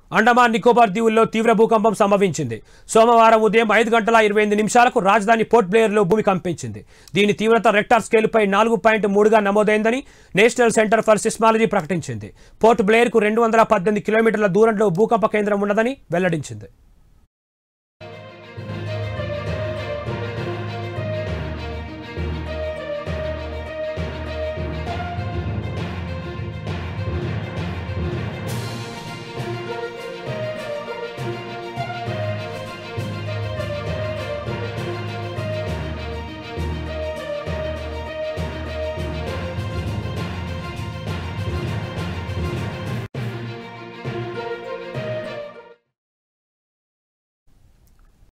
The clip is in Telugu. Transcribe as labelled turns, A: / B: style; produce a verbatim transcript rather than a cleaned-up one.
A: అండమాన్ నికోబార్ దీవుల్లో తీవ్ర భూకంపం సంభవించింది. సోమవారం ఉదయం ఐదు గంటల ఇరవై ఎనిమిది నిమిషాలకు రాజధాని పోర్ట్ బ్లేయర్లో భూమి కంపించింది. దీని తీవ్రత రెక్టార్ స్కేలుపై నాలుగు పాయింట్ మూడుగా నమోదైందని నేషనల్ సెంటర్ ఫర్ సిస్మాలజీ ప్రకటించింది. పోర్ట్ బ్లేయర్కు రెండు వందల పద్దెనిమిది కిలోమీటర్ల దూరంలో భూకంప కేంద్రం ఉన్నదని వెల్లడించింది.